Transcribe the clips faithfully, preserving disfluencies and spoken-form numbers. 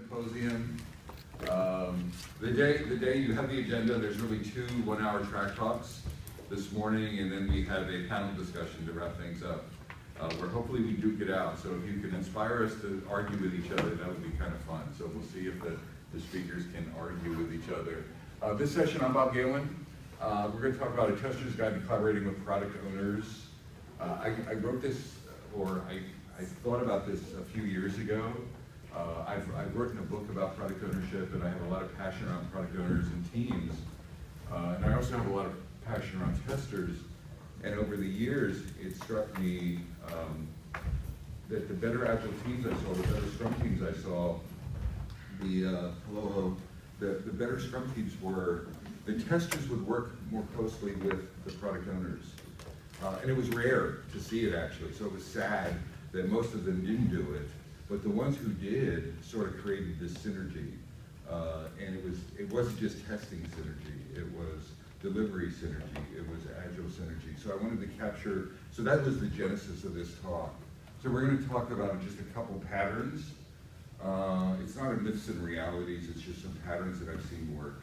Symposium. Um, the day the day you have the agenda, there's really two one-hour track talks this morning, and then we have a panel discussion to wrap things up, uh, where hopefully we duke it out. So if you can inspire us to argue with each other, that would be kind of fun. So we'll see if the, the speakers can argue with each other. Uh, this session, I'm Bob Galen. Uh, we're going to talk about a tester's guide to collaborating with product owners. Uh, I, I wrote this, or I, I thought about this a few years ago. Uh, I've, I've written a book about product ownership, and I have a lot of passion around product owners and teams. Uh, and I also have a lot of passion around testers. And over the years, it struck me um, that the better Agile teams I saw, the better Scrum teams I saw, the, uh, hello, hello, the, the better Scrum teams were, the testers would work more closely with the product owners. Uh, and it was rare to see it, actually, so it was sad that most of them didn't do it. But the ones who did sort of created this synergy, uh, and it was it wasn't just testing synergy, it was delivery synergy, it was Agile synergy. So I wanted to capture, so that was the genesis of this talk. So we're going to talk about just a couple patterns. Uh, it's not a myths and realities, it's just some patterns that I've seen work.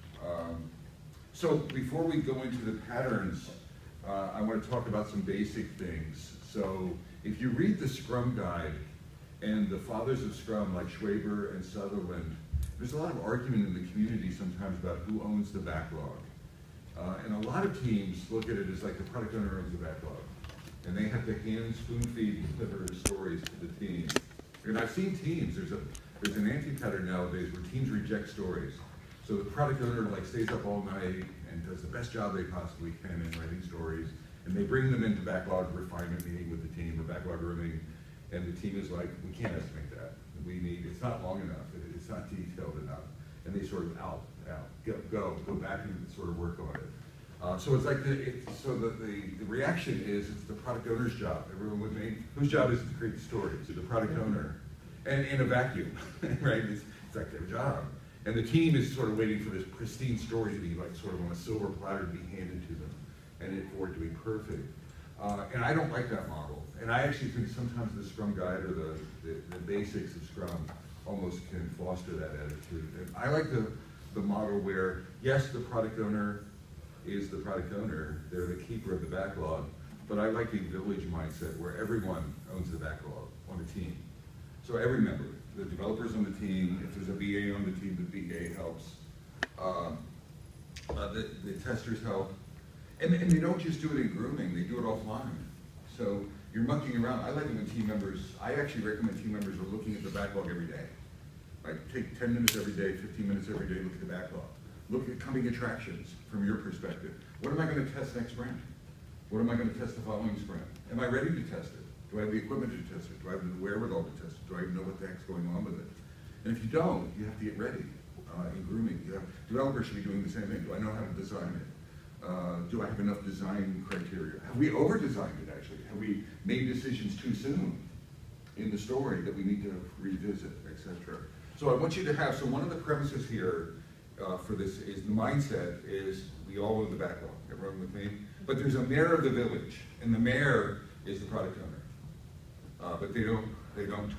Um, so before we go into the patterns, uh, I want to talk about some basic things. So if you read the Scrum Guide, and the fathers of Scrum, like Schwaber and Sutherland, there's a lot of argument in the community sometimes about who owns the backlog. Uh, and a lot of teams look at it as like the product owner owns the backlog. And they have to hand spoon feed and deliver stories to the team. And I've seen teams, there's a there's an anti-pattern nowadays where teams reject stories. So the product owner like stays up all night and does the best job they possibly can in writing stories. And they bring them into backlog refinement meeting with the team, or backlog grooming. And the team is like, we can't estimate that. We need, it's not long enough, it's not detailed enough. And they sort of out, out, go, go, go back and sort of work on it. Uh, so it's like, the, it's, so the, the, the reaction is, it's the product owner's job. Everyone with me, whose job is it to create the story? It's the product owner. And in a vacuum, right? It's, it's like their job. And the team is sort of waiting for this pristine story to be like sort of on a silver platter to be handed to them, and it, for it to be perfect. Uh, and I don't like that model. And I actually think sometimes the Scrum Guide or the, the, the basics of Scrum almost can foster that attitude. And I like the, the model where, yes, the product owner is the product owner, they're the keeper of the backlog, but I like a village mindset where everyone owns the backlog on the team. So every member, the developers on the team, if there's a V A on the team, the V A helps. Uh, uh, the, the testers help. And, and they don't just do it in grooming, they do it offline. So you're mucking around. I like it when team members, I actually recommend team members are looking at the backlog every day. Like take ten minutes every day, fifteen minutes every day, look at the backlog. Look at coming attractions from your perspective. What am I going to test next sprint? What am I going to test the following sprint? Am I ready to test it? Do I have the equipment to test it? Do I have the wherewithal to test it? Do I even know what the heck's going on with it? And if you don't, you have to get ready uh, in grooming. You have, developers should be doing the same thing. Do I know how to design it? Uh, do I have enough design criteria? Have we over-designed it, actually? Have we made decisions too soon in the story that we need to revisit, et cetera? So I want you to have, so one of the premises here uh, for this is the mindset is we all own the backlog. Everyone with me? But there's a mayor of the village, and the mayor is the product owner. Uh, but they don't, they don't,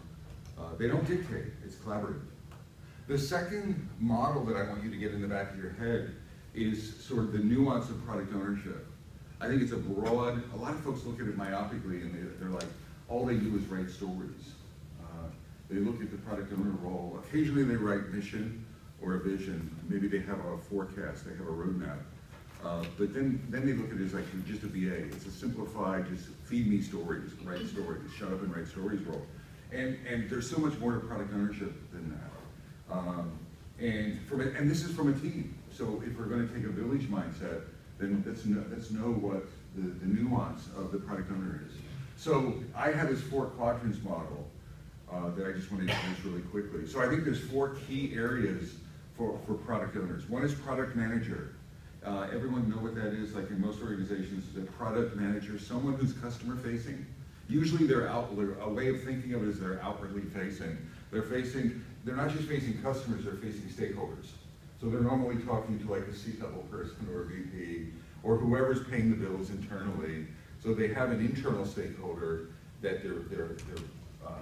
uh, uh, they don't dictate. It's collaborative. The second model that I want you to get in the back of your head is sort of the nuance of product ownership. I think it's a broad, a lot of folks look at it myopically and they, they're like, all they do is write stories. Uh, they look at the product owner role. Occasionally they write mission or a vision. Maybe they have a forecast, they have a roadmap. Uh, but then, then they look at it as like you're just a V A. It's a simplified, just feed me stories, write stories, shut up and write stories role. And, and there's so much more to product ownership than that. Um, and, from a, and this is from a team. So if we're going to take a village mindset, then let's know, let's know what the, the nuance of the product owner is. So I have this four quadrants model uh, that I just want to introduce really quickly. So I think there's four key areas for, for product owners. One is product manager. Uh, everyone know what that is, like in most organizations, the product manager, someone who's customer facing. Usually they're out, a way of thinking of it is they're outwardly facing. They're facing, they're not just facing customers, they're facing stakeholders. So they're normally talking to like a C-level person or a V P or whoever's paying the bills internally. So they have an internal stakeholder that they're, they're, they're uh,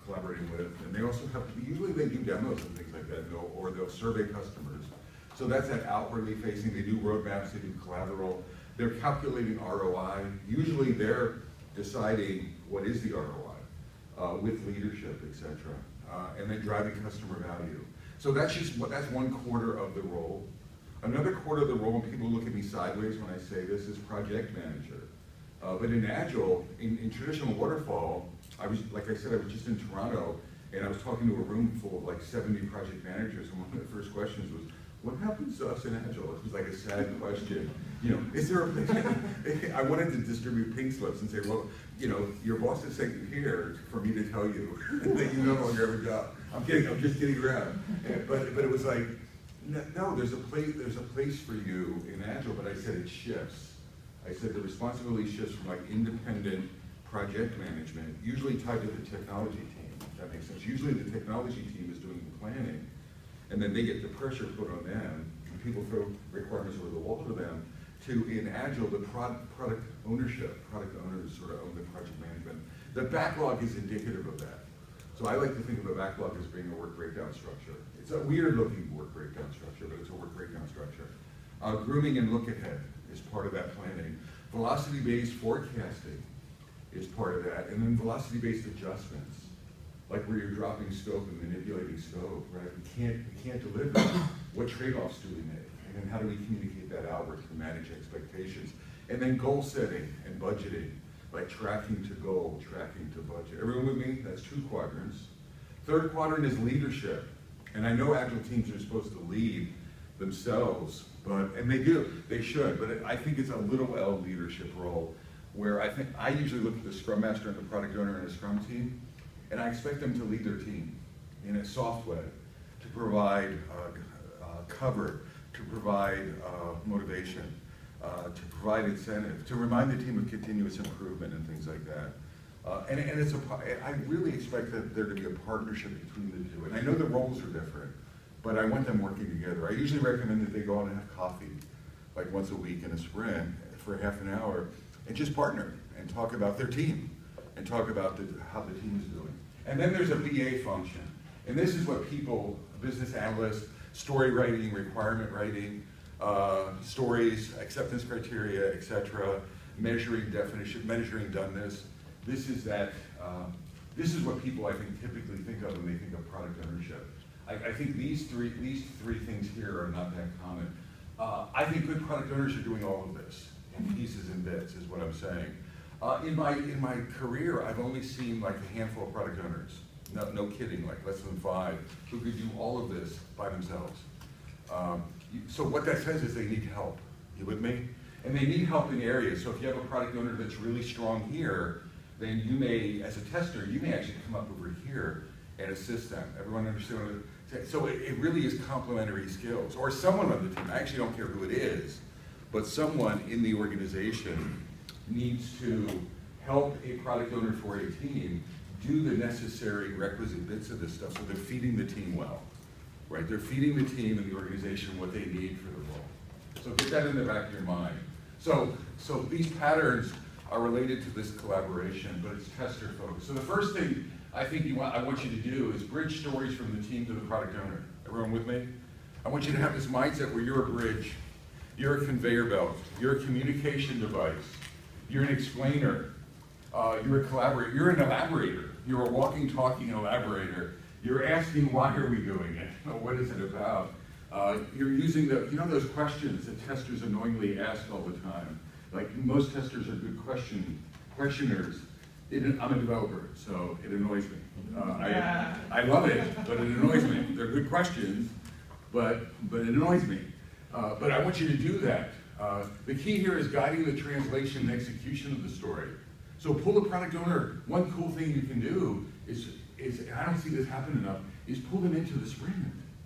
collaborating with, and they also have to, usually they do demos and things like that, and they'll, or they'll survey customers. So that's that outwardly facing, they do roadmaps, they do collateral, they're calculating R O I. Usually they're deciding what is the R O I uh, with leadership, et cetera, uh, and then driving customer value. So that's just what, that's one quarter of the role. Another quarter of the role, and people look at me sideways when I say this, is project manager. Uh, but in Agile, in, in traditional waterfall, I was, like I said, I was just in Toronto, and I was talking to a room full of like seventy project managers, and one of the first questions was, what happens to us in Agile? It was like a sad question. You know, is there a place? I wanted to distribute pink slips and say, well, you know, your boss is sent you here for me to tell you that you no longer have a job. I'm kidding, I'm just kidding around. But, but it was like, no, there's a place, there's a place for you in Agile, but I said it shifts. I said the responsibility shifts from like independent project management, usually tied to the technology team, if that makes sense. Usually the technology team is doing the planning, and then they get the pressure put on them, and people throw requirements over the wall to them, to, in Agile, the prod, product ownership, product owners sort of own the project management. The backlog is indicative of that. So I like to think of a backlog as being a work breakdown structure. It's a weird looking work breakdown structure, but it's a work breakdown structure. Uh, grooming and look ahead is part of that planning. Velocity-based forecasting is part of that, and then velocity-based adjustments, like where you're dropping scope and manipulating scope, right? We can't, we can't deliver. What trade-offs do we make? And then how do we communicate that outward to manage expectations? And then goal setting and budgeting, like tracking to goal, tracking to budget. Everyone with me? That's two quadrants. Third quadrant is leadership. And I know Agile teams are supposed to lead themselves, but, and they do, they should, but I think it's a little L leadership role where I think, I usually look at the Scrum Master and the product owner and a Scrum team, and I expect them to lead their team in a soft way, to provide uh, uh, cover, to provide uh, motivation, uh, to provide incentive, to remind the team of continuous improvement and things like that. Uh, and, and it's a, I really expect that there to be a partnership between the two. And I know the roles are different, but I want them working together. I usually recommend that they go out and have coffee, like once a week in a sprint for half an hour, and just partner and talk about their team and talk about the, how the team is doing. And then there's a B A function. And this is what people, business analysts, story writing, requirement writing, uh, stories, acceptance criteria, et cetera, measuring definition, measuring doneness. This is that, um, this is what people I think typically think of when they think of product ownership. I, I think these three, these three things here are not that common. Uh, I think good product owners are doing all of this in pieces and bits, is what I'm saying. Uh, in my in my career, I've only seen like a handful of product owners. No, no kidding, like less than five, who could do all of this by themselves. Um, you, so what that says is they need help. You with me? And they need help in areas. So if you have a product owner that's really strong here, then you may, as a tester, you may actually come up over here and assist them. Everyone understand what I'm saying? So it, it really is complementary skills. Or someone on the team, I actually don't care who it is, but someone in the organization needs to help a product owner for a team do the necessary requisite bits of this stuff so they're feeding the team well, right? They're feeding the team and the organization what they need for the role. So get that in the back of your mind. So, so these patterns are related to this collaboration, but it's tester focused. So the first thing I think you want, I want you to do is bridge stories from the team to the product owner. Everyone with me? I want you to have this mindset where you're a bridge, you're a conveyor belt, you're a communication device, you're an explainer, uh, you're a collaborator, you're an elaborator, you're a walking, talking elaborator. You're asking, why are we doing it? What is it about? Uh, you're using the, you know those questions that testers annoyingly ask all the time? Like most testers are good question, questioners. It, I'm a developer, so it annoys me. Uh, I, I love it, but it annoys me. They're good questions, but, but it annoys me. Uh, but I want you to do that. Uh, the key here is guiding the translation and execution of the story. So pull the product owner. One cool thing you can do is, is and I don't see this happen enough, is pull them into the sprint.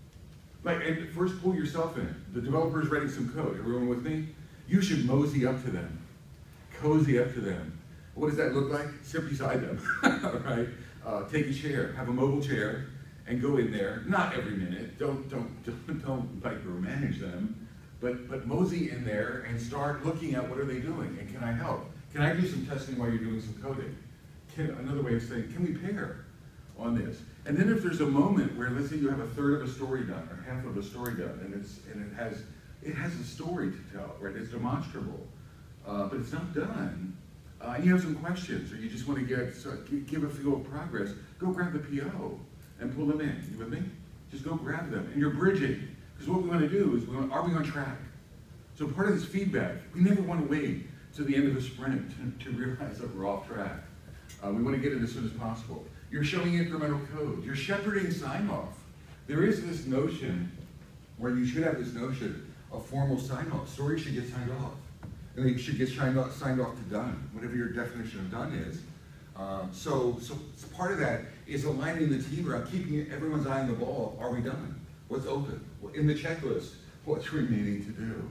Like, and first pull yourself in. The developer's writing some code. Everyone with me? You should mosey up to them, cozy up to them. What does that look like? Sit beside them, right? Uh, take a chair, have a mobile chair, and go in there. Not every minute. Don't don't don't, don't micromanage them, but but mosey in there and start looking at what are they doing and can I help? Can I do some testing while you're doing some coding? Can, another way of saying, can we pair? on this. And then if there's a moment where, let's say you have a third of a story done, or half of a story done, and it's and it has it has a story to tell, right? It's demonstrable, uh, but it's not done. Uh, and you have some questions, or you just want to get so, give a feel of progress. Go grab the P O and pull them in. You with me? Just go grab them, and you're bridging. Because what we want to do is, we want, are we on track? So part of this feedback, we never want to wait to the end of a sprint to, to realize that we're off track. Uh, we want to get it as soon as possible. You're showing incremental code. You're shepherding sign-off. There is this notion where you should have this notion of formal sign-off. Stories should get signed off. And they should get signed off, signed off to done, whatever your definition of done is. Um, so, so part of that is aligning the team around keeping everyone's eye on the ball. Are we done? What's open? In the checklist, what's remaining to do?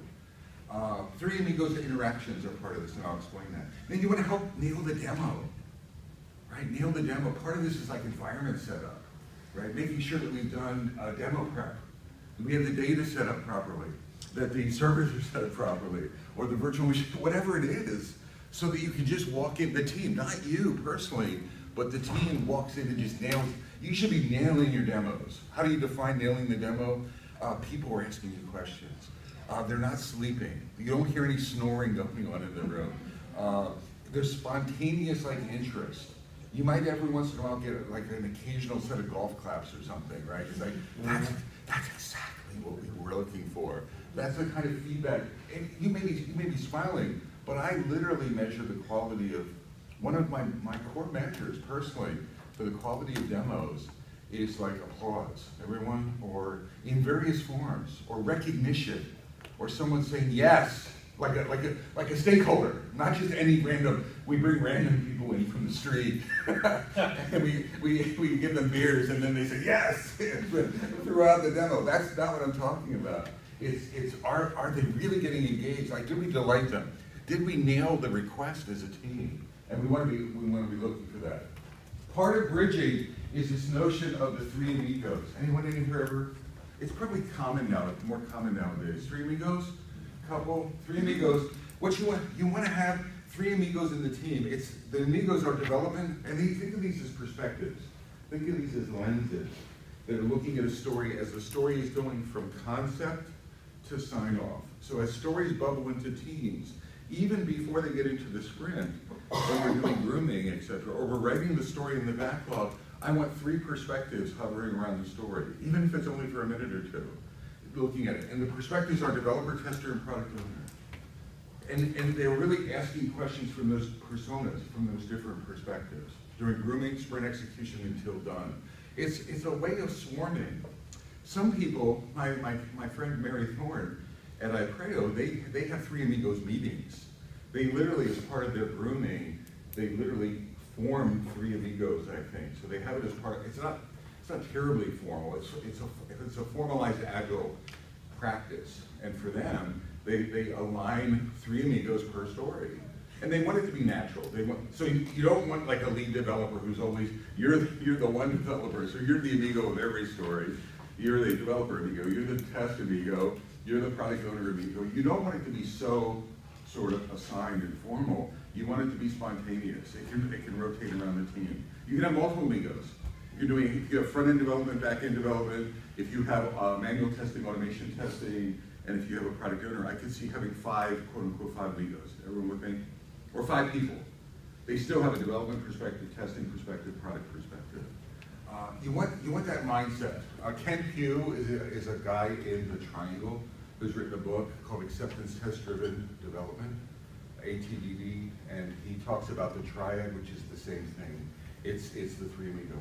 Uh, three amigos interactions are part of this, and I'll explain that. Then you want to help nail the demo, right? Nail the demo. Part of this is like environment setup, right? Making sure that we've done uh, demo prep. We have the data set up properly, that the servers are set up properly, or the virtual machine, whatever it is, so that you can just walk in, the team, not you personally, but the team walks in and just nails. You should be nailing your demos. How do you define nailing the demo? Uh, people are asking you questions. Uh, they're not sleeping. You don't hear any snoring going on in the room. Uh, there's spontaneous like interest. You might every once in a while get like an occasional set of golf claps or something, right? It's like, that's, that's exactly what we were looking for. That's the kind of feedback. And you may be, you may be smiling, but I literally measure the quality of, one of my, my core measures personally for the quality of demos is like applause, everyone, or in various forms, or recognition, or someone saying yes, like a, like a, like a stakeholder, not just any random, we bring random people in from the street, and we, we, we give them beers, and then they say yes, throughout the demo. That's not what I'm talking about. It's, it's are, are they really getting engaged? Like, did we delight them? Did we nail the request as a team? And we want to be, we want to be looking for that. Part of bridging is this notion of the three amigos. Anyone in here ever? It's probably common now, more common nowadays. Three amigos, couple, three amigos. What you want, you want to have three amigos in the team. It's, the amigos are development, and they, think of these as perspectives. Think of these as lenses that are looking at a story as the story is going from concept to sign off. So as stories bubble into teams, even before they get into the sprint, when we're doing grooming, et cetera, or we're writing the story in the backlog, I want three perspectives hovering around the story, even if it's only for a minute or two, looking at it. And the perspectives are developer, tester, and product owner. And, and they're really asking questions from those personas, from those different perspectives, during grooming, sprint execution, until done. It's, it's a way of swarming. Some people, my, my, my friend Mary Thorne at iPreo, they, they have three amigos meetings. They literally, as part of their grooming, they literally form three amigos, I think. So they have it as part, it's not, it's not terribly formal. It's, it's, a, it's a formalized agile practice. And for them, they, they align three amigos per story. And they want it to be natural. They want, so you, you don't want like a lead developer who's always, you're the, you're the one developer, so you're the amigo of every story. You're the developer amigo, you're the test amigo, you're the product owner amigo. You don't want it to be so sort of assigned and formal. You want it to be spontaneous. It can, it can rotate around the team. You can have multiple amigos. You're doing, if you have front-end development, back-end development, if you have uh, manual testing, automation testing, and if you have a product owner, I could see having five, quote-unquote, five amigos. Everyone with me? Or five people. They still have a development perspective, testing perspective, product perspective. Uh, you want you want that mindset. Uh, Ken Pugh is a, is a guy in the Triangle who's written a book called Acceptance Test Driven Development, A T D D, and he talks about the triad, which is the same thing. It's it's the three amigos.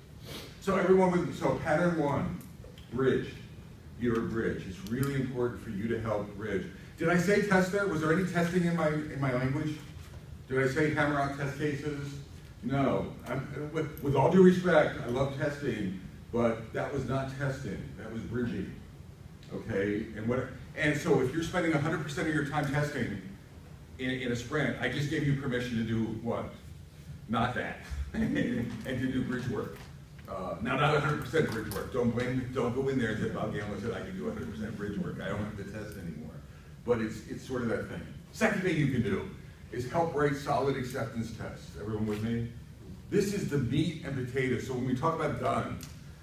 So everyone, with, so pattern one, bridge. You're a bridge. It's really important for you to help bridge. Did I say tester? Was there any testing in my in my language? Did I say hammer out test cases? No. I'm, with, with all due respect, I love testing, but that was not testing. That was bridging. Okay? And what? And so if you're spending one hundred percent of your time testing in, in a sprint, I just gave you permission to do what? Not that. And to do bridge work. Uh, now, not one hundred percent bridge work. Don't blame. Don't go in there and say, Bob Gamble said I can do one hundred percent bridge work. I don't have to test anymore. But it's it's sort of that thing. Second thing you can do is help write solid acceptance tests. Everyone with me? This is the meat and potatoes. So when we talk about done,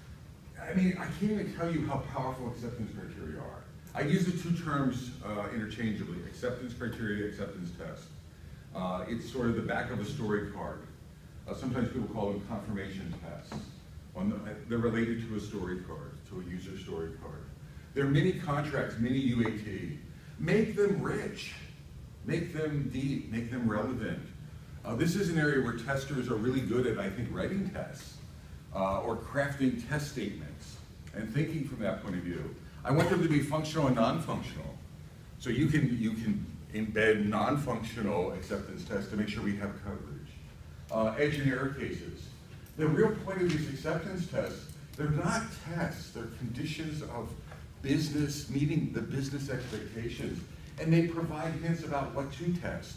I mean, I can't even tell you how powerful acceptance criteria are. I use the two terms uh, interchangeably, acceptance criteria, acceptance test. Uh, it's sort of the back of a story card. Uh, sometimes people call them confirmation tests. On the, they're related to a story card, to a user story card. They're mini contracts, mini U A T. Make them rich, make them deep, make them relevant. Uh, this is an area where testers are really good at, I think, writing tests uh, or crafting test statements and thinking from that point of view. I want them to be functional and non-functional. So you can, you can embed non-functional acceptance tests to make sure we have coverage. Uh, edge and error cases. The real point of these acceptance tests, they're not tests, they're conditions of business, meeting the business expectations, and they provide hints about what to test.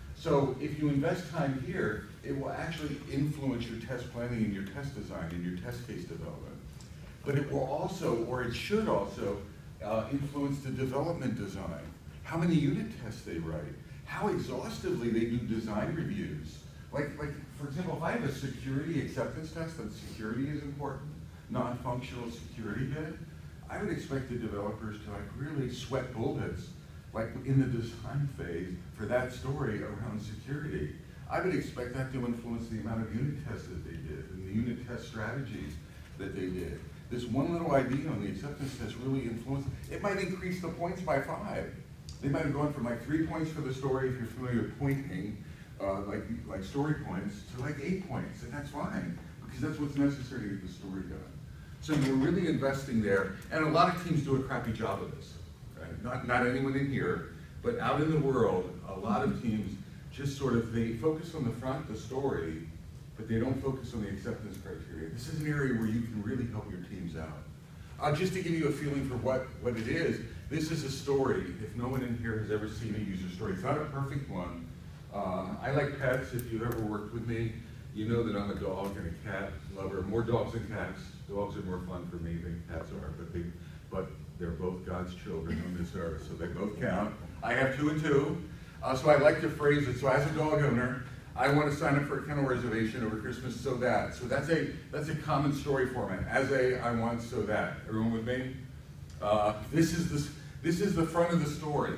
So if you invest time here, it will actually influence your test planning and your test design and your test case development. But it will also, or it should also, uh, influence the development design. How many unit tests they write, how exhaustively they do design reviews. Like, like for example, if I have a security acceptance test that security is important, non-functional security bit, I would expect the developers to like really sweat bullets like in the design phase for that story around security. I would expect that to influence the amount of unit tests that they did and the unit test strategies that they did. This one little idea on the acceptance test really influenced, it might increase the points by five. They might have gone from like three points for the story, if you're familiar with pointing, uh, like, like story points, to like eight points, and that's fine, because that's what's necessary to get the story done. So we're really investing there, and a lot of teams do a crappy job of this. Right? Not, not anyone in here, but out in the world, a lot of teams just sort of, they focus on the front, the story, but they don't focus on the acceptance criteria. This is an area where you can really help your teams out. Uh, just to give you a feeling for what, what it is, this is a story. If no one in here has ever seen a user story, it's not a perfect one. Uh, I like pets. If you've ever worked with me, you know that I'm a dog and a cat lover. More dogs than cats. Dogs are more fun for me than cats are, but, they, but they're both God's children on this earth, so they both count. I have two and two, uh, so I like to phrase it. So as a dog owner, I want to sign up for a kennel reservation over Christmas, so that. So that's a that's a common story format. As a, I want, so that. Everyone with me? Uh, this is this this is the front of the story.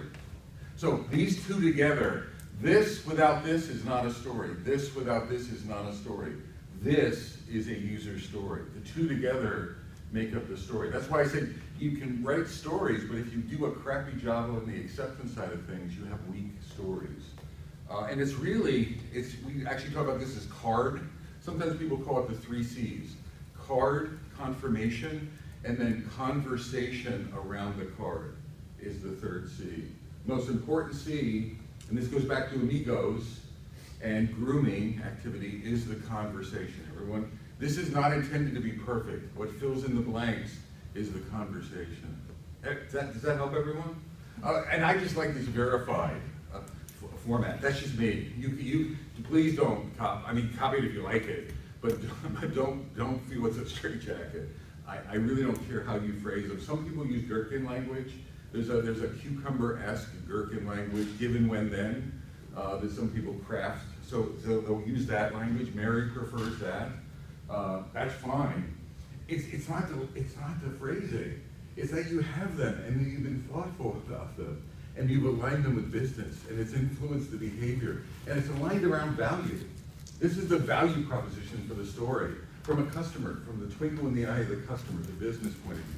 So these two together. This without this is not a story. This without this is not a story. This is a user story. The two together make up the story. That's why I said you can write stories, but if you do a crappy job on the acceptance side of things, you have weak stories. Uh, and it's really, it's, we actually talk about this as CARD. Sometimes people call it the three C's. CARD, confirmation, and then conversation around the card is the third C. Most important C, and this goes back to amigos and grooming activity, is the conversation. Everyone, this is not intended to be perfect. What fills in the blanks is the conversation. Does that, does that help everyone? Uh, and I just like this verified uh, format. That's just me. You, you please don't copy. I mean, copy it if you like it, but, but don't don't feel it's a straitjacket. I, I really don't care how you phrase them. Some people use gherkin language. There's a there's a cucumber-esque gherkin language, given, when, then, uh, that some people craft. So, so they'll use that language. Mary prefers that. Uh, that's fine. It's it's not the it's not the phrasing. It's that you have them and that you've been thoughtful about them, and you've aligned them with business, and it's influenced the behavior, and it's aligned around value. This is the value proposition for the story from a customer, from the twinkle in the eye of the customer, the business point of view.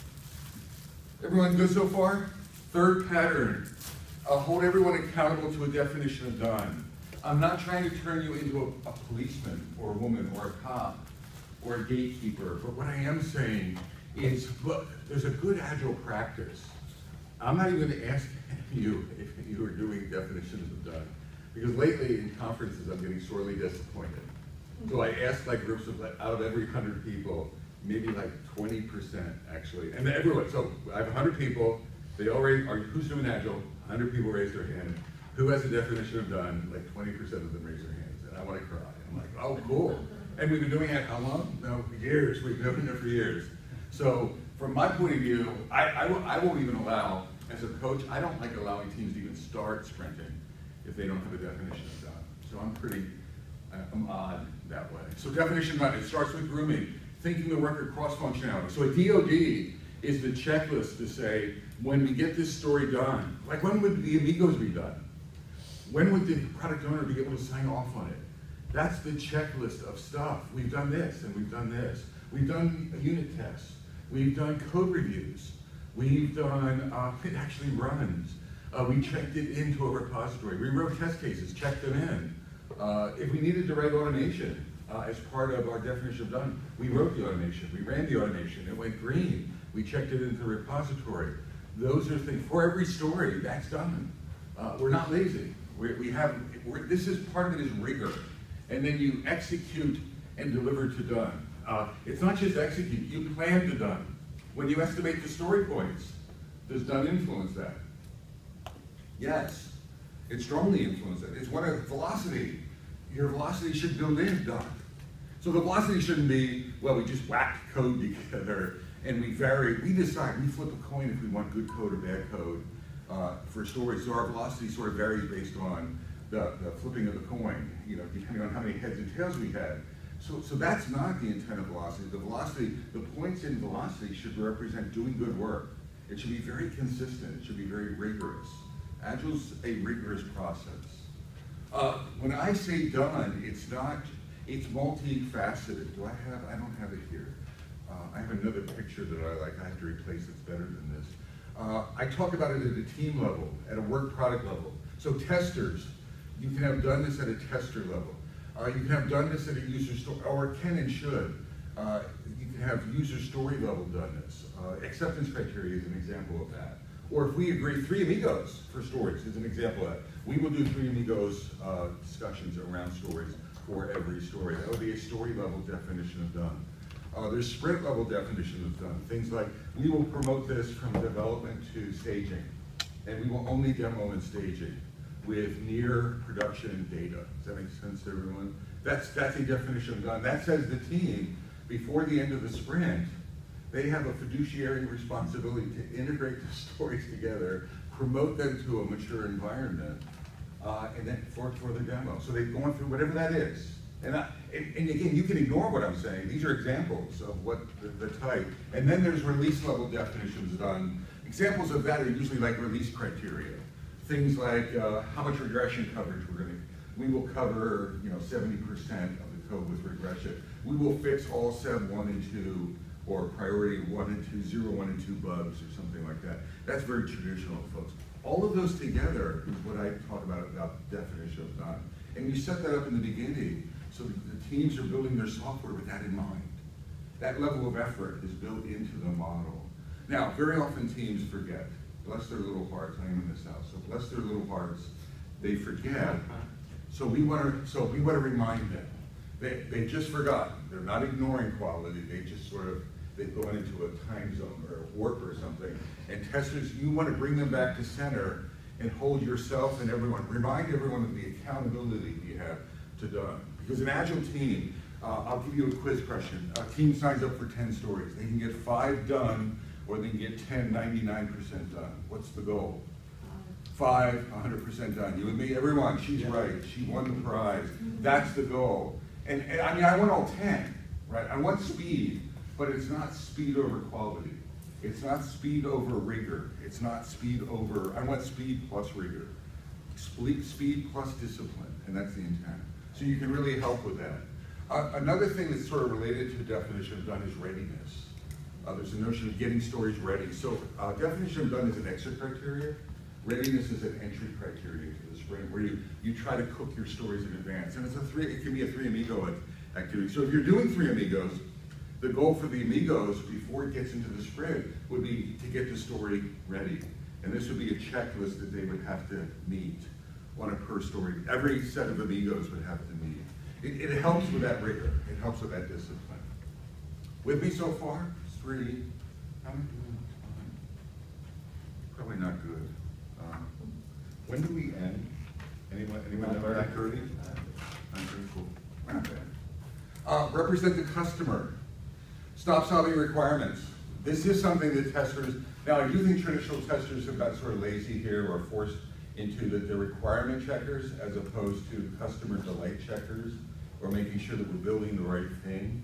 Everyone good so far? Third pattern, uh, hold everyone accountable to a definition of done. I'm not trying to turn you into a, a policeman or a woman or a cop or a gatekeeper, but what I am saying is, look, there's a good agile practice. I'm not even going to ask you if you are doing definitions of done, because lately in conferences I'm getting sorely disappointed. So I asked like groups of, like, out of every one hundred people, maybe like twenty percent actually, and everyone, so I have one hundred people, they already are, who's doing agile? one hundred people raise their hand. Who has a definition of done? Like twenty percent of them raise their hands, and I want to cry. I'm like, oh, cool. And we've been doing it how long? No, for years. We've been doing it for years. So from my point of view, I, I, I won't even allow, as a coach, I don't like allowing teams to even start sprinting if they don't have a definition of done. So I'm pretty, I'm odd that way. So definition done, it starts with grooming, thinking the record cross-functionality. So a D O D is the checklist to say, when we get this story done, like when would the Amigos be done? When would the product owner be able to sign off on it? That's the checklist of stuff. We've done this and we've done this. We've done unit tests. We've done code reviews. We've done, uh, it actually runs. Uh, we checked it into a repository. We wrote test cases, checked them in. Uh, if we needed to write automation uh, as part of our definition of done, we wrote the automation. We ran the automation. It went green. We checked it into the repository. Those are things, for every story, that's done. Uh, we're not lazy. We, we have, we're, this is, part of it is rigor. And then you execute and deliver to done. Uh, it's not just execute, you plan to done. When you estimate the story points, does done influence that? Yes, it strongly influences it. It's what a velocity. Your velocity should build in done. So the velocity shouldn't be, well, we just whacked code together and we vary, we decide, we flip a coin if we want good code or bad code uh, for stories. So our velocity sort of varies based on the, the flipping of the coin, you know, depending on how many heads and tails we had. So, so that's not the intent of velocity. The velocity, the points in velocity should represent doing good work. It should be very consistent. It should be very rigorous. Agile's a rigorous process. Uh, when I say done, it's not, it's multifaceted. Do I have, I don't have it here. Uh, I have another picture that I like, I have to replace that's better than this. Uh, I talk about it at a team level, at a work product level. So testers, you can have done this at a tester level. Uh, you can have done this at a user story, or can and should. Uh, you can have user story level done this. Uh, acceptance criteria is an example of that. Or if we agree, three amigos for stories is an example of that. We will do three amigos uh, discussions around stories for every story. That would be a story level definition of done. Uh, there's sprint level definition of done. Things like, we will promote this from development to staging. And we will only demo in staging with near production data. Does that make sense to everyone? That's, that's a definition of done. That says the team, before the end of the sprint, they have a fiduciary responsibility to integrate the stories together, promote them to a mature environment, uh, and then for, for the demo. So they've gone through whatever that is. And, I, and, and again, you can ignore what I'm saying. These are examples of what the, the type. And then there's release level definitions done. Examples of that are usually like release criteria. Things like uh, how much regression coverage we're going to, we will cover, you know, seventy percent of the code with regression. We will fix all sev one and two, or priority one and two, zero, one and two bugs, or something like that. That's very traditional, folks. All of those together is what I talk about about definition of done. And you set that up in the beginning, so that the teams are building their software with that in mind. That level of effort is built into the model. Now, very often teams forget. Bless their little hearts, I am in this house, so bless their little hearts, they forget. So we want to, so we want to remind them. They, they just forgot. They're not ignoring quality, they just sort of, they've gone into a time zone or a warp or something. And testers, you want to bring them back to center and hold yourself and everyone, remind everyone of the accountability you have to done. Because an agile team, uh, I'll give you a quiz question. A team signs up for ten stories. They can get five done, or they can get ten, ninety-nine percent done. What's the goal? Five, one hundred percent done. You and me, everyone, she's yeah. right. She won the prize. That's the goal. And, and I mean, I want all ten, right? I want speed, but it's not speed over quality. It's not speed over rigor. It's not speed over, I want speed plus rigor. Speed plus discipline, and that's the intent. So you can really help with that. Uh, another thing that's sort of related to the definition of done is readiness. Uh, there's a notion of getting stories ready. So uh, definition of done is an exit criteria. Readiness is an entry criteria to the sprint, where you, you try to cook your stories in advance. And it's a three, it can be a three amigo activity. So if you're doing three amigos, the goal for the amigos before it gets into the sprint would be to get the story ready. And this would be a checklist that they would have to meet on a per story. Every set of amigos would have to meet. It, it helps with that rigor. It helps with that discipline. With me so far? Three. How am I doing on time? Probably not good. Um, when do we end? Anyone, anyone know nine thirty? nine thirty, cool. Not bad. Uh, represent the customer. Stop solving requirements. This is something that testers, now I do think traditional testers have got sort of lazy here, or forced into the, the requirement checkers as opposed to customer delight checkers. or making sure that we're building the right thing,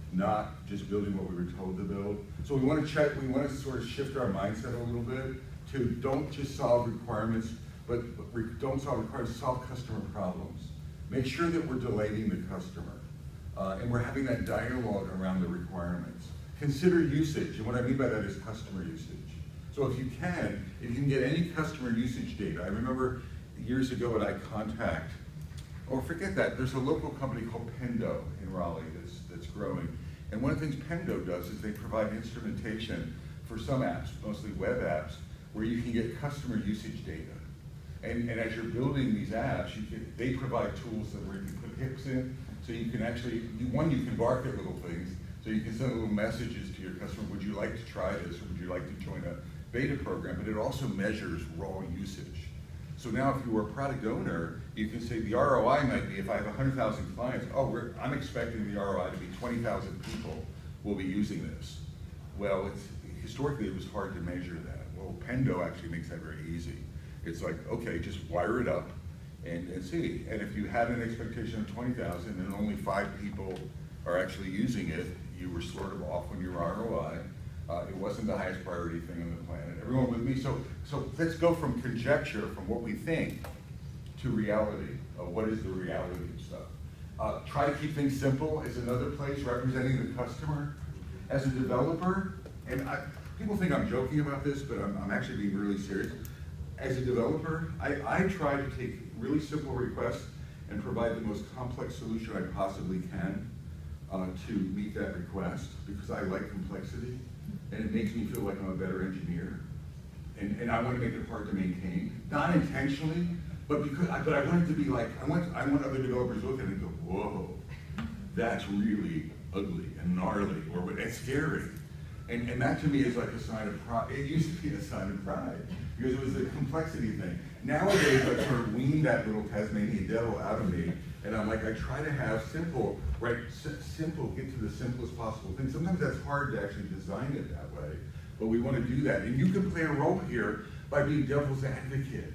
not just building what we were told to build. So we want to check, we want to sort of shift our mindset a little bit to don't just solve requirements, but, but re don't solve requirements, solve customer problems. Make sure that we're delighting the customer. Uh, and we're having that dialogue around the requirements. Consider usage, and what I mean by that is customer usage. So if you can, if you can get any customer usage data. I remember years ago at iContact, or forget that, there's a local company called Pendo in Raleigh that's, that's growing. And one of the things Pendo does is they provide instrumentation for some apps, mostly web apps, where you can get customer usage data. And, and as you're building these apps, you can, they provide tools that where you can put hicks in, so you can actually, one, you can bark at little things, so you can send little messages to your customer, would you like to try this, or would you like to join a beta program? But it also measures raw usage. So now if you were a product owner, you can say the R O I might be, if I have one hundred thousand clients, oh, we're, I'm expecting the R O I to be twenty thousand people will be using this. Well, it's, historically it was hard to measure that. Well, Pendo actually makes that very easy. It's like, okay, just wire it up and, and see. And if you had an expectation of twenty thousand and only five people are actually using it, you were sort of off on your R O I. Uh, it wasn't the highest priority thing on the planet. Everyone with me? So, so let's go from conjecture, from what we think, to reality. Uh, what is the reality of stuff? Uh, try to keep things simple is another place, representing the customer. As a developer, and I, people think I'm joking about this, but I'm, I'm actually being really serious. As a developer, I, I try to take really simple requests and provide the most complex solution I possibly can uh, to meet that request, because I like complexity, and it makes me feel like I'm a better engineer. And, and I want to make it hard to maintain, not intentionally, but because I, but I want it to be like, I want, I want other developers to look at it and go, whoa, that's really ugly and gnarly, or it's scary. And, and that to me is like a sign of pride. It used to be a sign of pride, because it was a complexity thing. Nowadays, I've sort of weaned that little Tasmanian devil out of me, and I'm like, I try to have simple, right, S simple, get to the simplest possible thing. Sometimes that's hard to actually design it that way, but we want to do that. And you can play a role here by being devil's advocate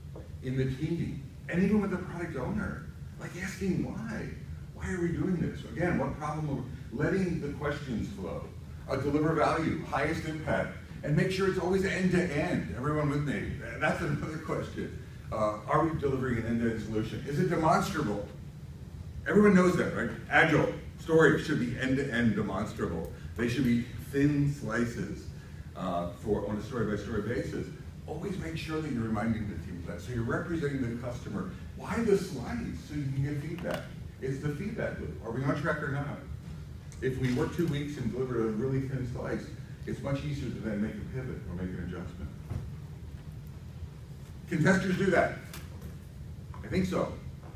in the team, and even with the product owner, like asking why. Why are we doing this? Again, what problem are we, letting the questions flow. Uh, deliver value, highest impact, and make sure it's always end-to-end. Everyone with me? That's another question. Uh, are we delivering an end-to-end solution? Is it demonstrable? Everyone knows that, right? Agile stories should be end-to-end demonstrable. They should be thin slices uh, for on a story-by-story basis. Always make sure that you're reminding the team of that. So you're representing the customer. Why the slides? So you can get feedback. It's the feedback loop. Are we on track or not? If we work two weeks and deliver a really thin slice, it's much easier to then make a pivot or make an adjustment. Can testers do that? I think so.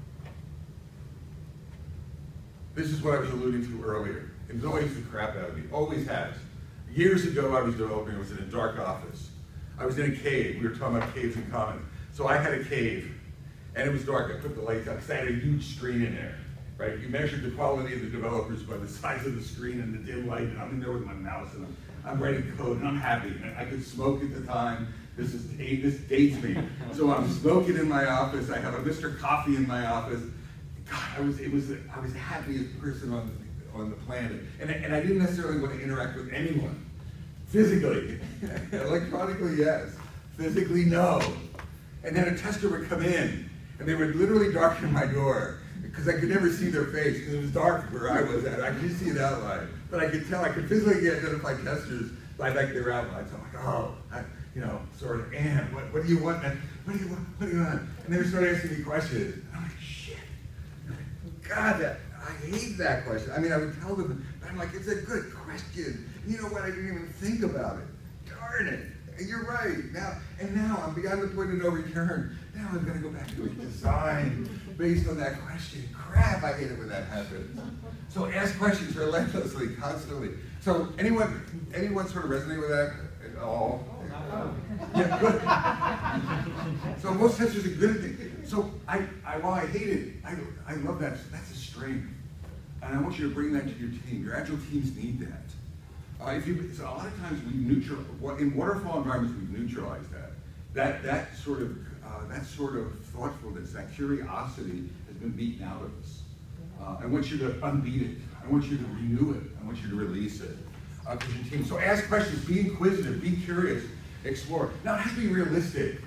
This is what I was alluding to earlier. It annoys the crap out of me, always has. Years ago I was developing, I was in a dark office. I was in a cave, we were talking about caves and commons. So I had a cave, and it was dark, I put the lights out, because I had a huge screen in there. Right? You measured the quality of the developers by the size of the screen and the dim light, and I'm in there with my mouse, and I'm, I'm writing code, and I'm happy. And I could smoke at the time. This is this dates me. So I'm smoking in my office. I have a Mister Coffee in my office. God, I was it was I was the happiest person on the on the planet, and and I didn't necessarily want to interact with anyone physically. Electronically, yes. Physically, no. And then a tester would come in, and they would literally darken my door, because I could never see their face, because it was dark where I was at. I could see the outline, but I could tell, I could physically identify testers by like their outlines. So I'm like, oh, I, you know, sort of, and what, what do you want? What do you want? What do you want? And they would start asking me questions. And I'm like, shit. God, that, I hate that question. I mean, I would tell them, but I'm like, it's a good question. You know what? I didn't even think about it. Darn it. And you're right. Now, and now I'm beyond the point of no return. Now I'm going to go back to a design based on that question. Crap, I hate it when that happens. So ask questions relentlessly, constantly. So anyone, anyone sort of resonate with that at all? Yeah, good. So most testers are good at it. So I, I, while I hate it, I, I love that. That's a strength. And I want you to bring that to your team. Your agile teams need that. Uh, if you, so a lot of times we neutral, in waterfall environments we've neutralized that. That, that sort of, uh, that sort of thoughtfulness, that curiosity has been beaten out of us. Uh, I want you to unbeat it. I want you to renew it. I want you to release it. Uh, to your team. So ask questions, be inquisitive, be curious, explore. Now it has to be realistic.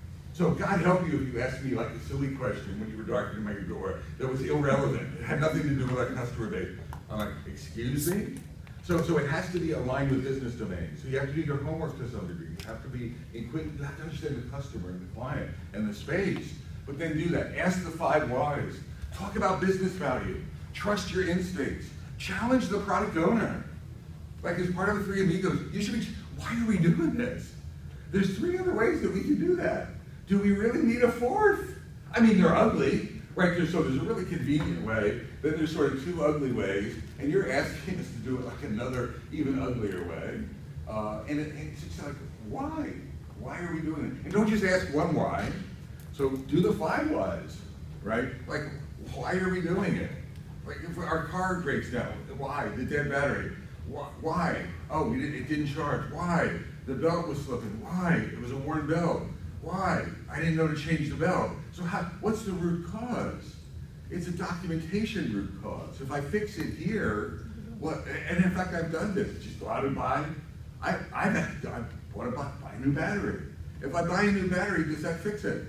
So God help you if you asked me like a silly question when you were darkening my door that was irrelevant. It had nothing to do with our customer base. I'm like, excuse me? So, so it has to be aligned with business domains. So you have to do your homework to some degree. You have to be inquisitive. You have to understand the customer and the client and the space. But then do that. Ask the five whys. Talk about business value. Trust your instincts. Challenge the product owner. Like as part of the Three Amigos, you should be, why are we doing this? There's three other ways that we can do that. Do we really need a fourth? I mean, they're ugly, right? There's, so there's a really convenient way, then there's sort of two ugly ways, and you're asking us to do it like another even uglier way. Uh, and, it, and it's just like, why? Why are we doing it? And don't just ask one why. So do the five whys, right? Like, why are we doing it? Like if our car breaks down, why? The dead battery. Why? Oh, it didn't charge. Why? The belt was slipping. Why? It was a worn belt. Why? I didn't know to change the belt. So how, what's the root cause? It's a documentation root cause. If I fix it here, what? And in fact, I've done this. Just go out and buy. I, I've I bought a, buy a new battery. If I buy a new battery, does that fix it?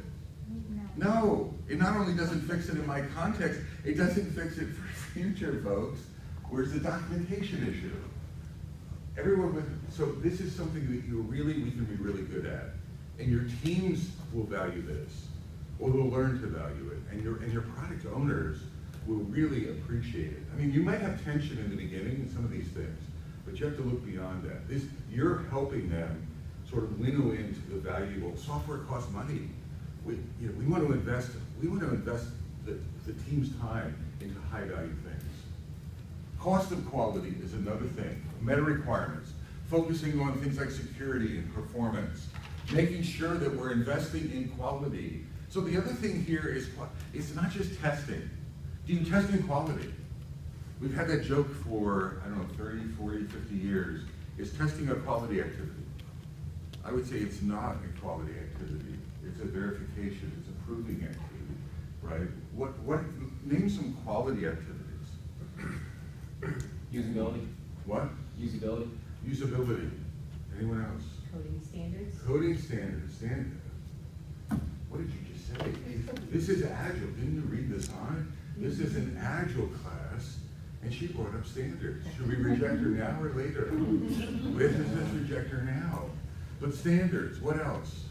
No. No. It not only doesn't fix it in my context, it doesn't fix it for future folks. Where's the documentation issue? Everyone with, so this is something that you really, we can be really good at. And your teams will value this, or will learn to value it. And your, and your product owners will really appreciate it. I mean, you might have tension in the beginning in some of these things, but you have to look beyond that. This, you're helping them sort of winnow into the valuable, software costs money. We, you know, we want to invest, we want to invest the, the team's time into high value things. Cost of quality is another thing. Meta requirements, focusing on things like security and performance, making sure that we're investing in quality. So the other thing here is, it's not just testing. Do you test in quality? We've had that joke for, I don't know, thirty, forty, fifty years. Is testing a quality activity? I would say it's not a quality activity. It's a verification, it's a proving activity, right? What, what, name some quality activities. Usability. What? Usability. Usability. Anyone else? Coding standards. Coding standards. Stand. What did you just say? This is Agile. Didn't you read this on? This is an Agile class, and she brought up standards. Should we reject her now or later? Let's just reject her now. But standards. What else?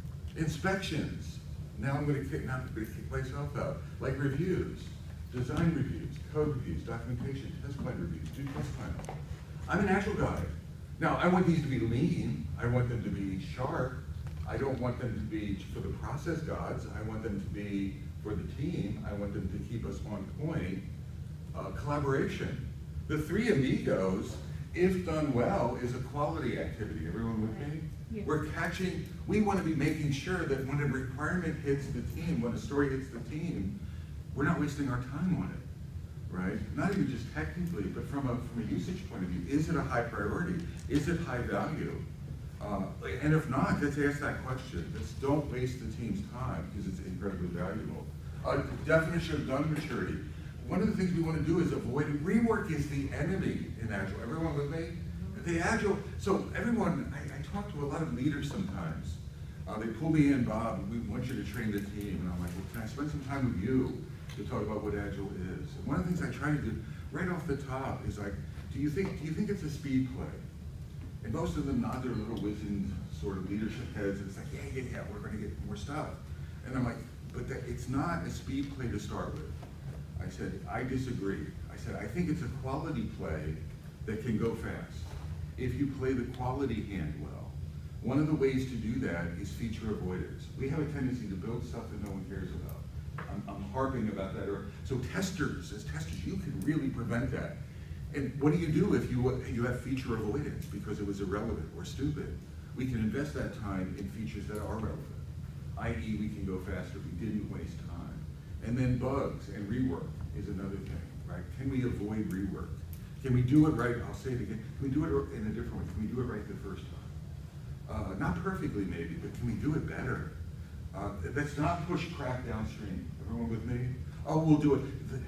Inspections. Now I'm going to kick. Now I'm going to kick myself out. Like reviews. Design reviews, code reviews, documentation, test plan reviews, do test plan. I'm an Agile guy. Now, I want these to be lean. I want them to be sharp. I don't want them to be for the process gods. I want them to be for the team. I want them to keep us on point. Uh, collaboration. The Three Amigos, if done well, is a quality activity. Everyone with me? Yeah. We're catching, we want to be making sure that when a requirement hits the team, when a story hits the team, we're not wasting our time on it, right? Not even just technically, but from a, from a usage point of view. Is it a high priority? Is it high value? Uh, and if not, let's ask that question. Let's don't waste the team's time because it's incredibly valuable. Uh, definition of done maturity. One of the things we want to do is avoid, rework is the enemy in Agile. Everyone with me? The Agile, so everyone, I, I talk to a lot of leaders sometimes. Uh, they pull me in, Bob, we want you to train the team. And I'm like, well, can I spend some time with you to talk about what Agile is? And one of the things I try to do right off the top is like, do you think, do you think it's a speed play? And most of them nod their little wizened sort of leadership heads, and it's like, yeah, yeah, yeah, we're gonna get more stuff. And I'm like, but that, it's not a speed play to start with. I said, I disagree. I said, I think it's a quality play that can go fast if you play the quality hand well. One of the ways to do that is feature avoidance. We have a tendency to build stuff that no one cares about. I'm, I'm harping about that. Or, so testers, as testers, you can really prevent that. And what do you do if you, you have feature avoidance because it was irrelevant or stupid? We can invest that time in features that are relevant, that is we can go faster. We didn't waste time. And then bugs and rework is another thing, right? Can we avoid rework? Can we do it right? I'll say it again. Can we do it in a different way? Can we do it right the first time? Uh, not perfectly maybe, but can we do it better? Uh, let's not push crack downstream. Everyone with me? Oh, we'll do it.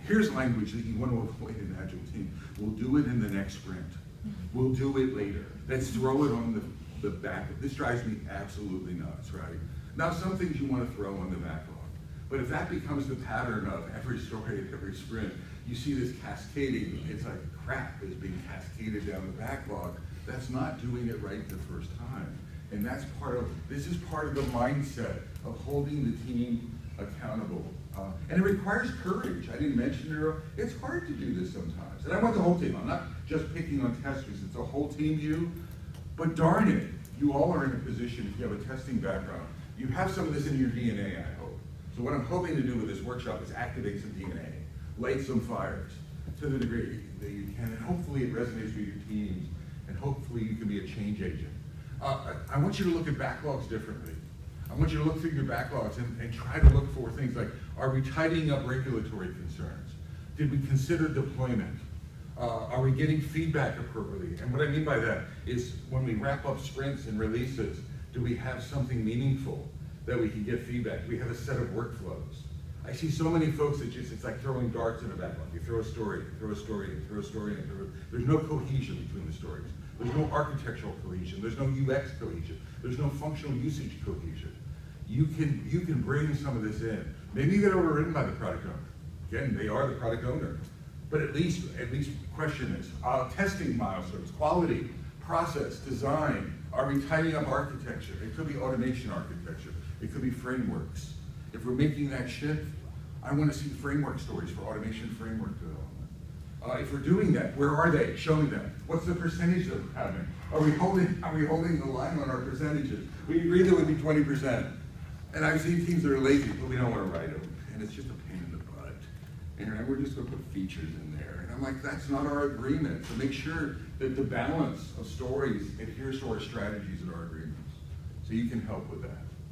here's language that you want to avoid in Agile team. We'll do it in the next sprint. We'll do it later. Let's throw it on the, the back. This drives me absolutely nuts, right? Now, some things you want to throw on the backlog. But if that becomes the pattern of every story at every sprint, you see this cascading, it's like crap is being cascaded down the backlog. That's not doing it right the first time. And that's part of, this is part of the mindset of holding the team accountable. Uh, and it requires courage. I didn't mention it earlier. It's hard to do this sometimes. And I want the whole team. I'm not just picking on testers. It's a whole team view. But darn it, you all are in a position, if you have a testing background, you have some of this in your D N A, I hope. So what I'm hoping to do with this workshop is activate some D N A, light some fires to the degree that you can, and hopefully it resonates with your teams, and hopefully you can be a change agent. Uh, I, I want you to look at backlogs differently. I want you to look through your backlogs and, and try to look for things like, are we tidying up regulatory concerns? Did we consider deployment? Uh, are we getting feedback appropriately? And what I mean by that is when we wrap up sprints and releases, do we have something meaningful that we can get feedback? Do we have a set of workflows? I see so many folks that just, it's like throwing darts in a backlog. You throw a story, you throw a story, you throw a story, and throw, there's no cohesion between the stories. There's no architectural cohesion. There's no U X cohesion. There's no functional usage cohesion. You can, you can bring some of this in. Maybe they're overridden by the product owner. Again, they are the product owner. But at least, at least question this. Uh, testing milestones, quality, process, design. Are we tidying up architecture? It could be automation architecture. It could be frameworks. If we're making that shift, I want to see framework stories for automation framework development. Uh, if we're doing that, where are they? Show me them. What's the percentage that we're having? Are we holding, are we holding the line on our percentages? We agreed it would be twenty percent. And I've seen teams that are lazy, but we don't want to write them. And it's just a pain in the butt. And we're just going to put features in there. And I'm like, that's not our agreement. So make sure that the balance of stories adheres to our strategies and our agreements. So you can help with that.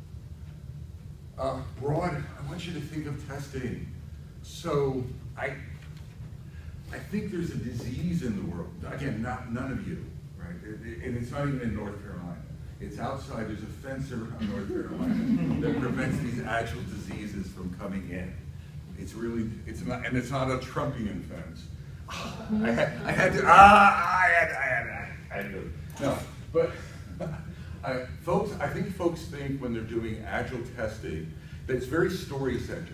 Uh, broad, I want you to think of testing. So I, I think there's a disease in the world. Again, not none of you, right? It, it, and it's not even in North Carolina. It's outside. There's a fence around North Carolina that prevents these actual diseases from coming in. It's really, it's not, and it's not a Trumpian fence. I had, I had to, ah, I had, I had, I had to. No, but. I, folks, I think folks think when they're doing agile testing that it's very story-centered.